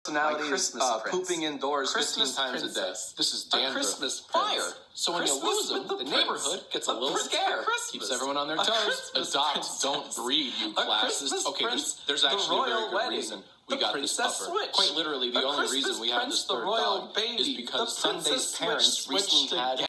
personality Christmas pooping indoors Christmas 15 times a day. This is dandruff. Christmas fire. So when Christmas you lose with them, the neighborhood gets a little scared. Keeps everyone on their toes. Adopt, don't breed, you classes. Okay, there's actually a very good reason we got this upper. Quite literally, the only reason we have this third dog is because Sunday's parents recently had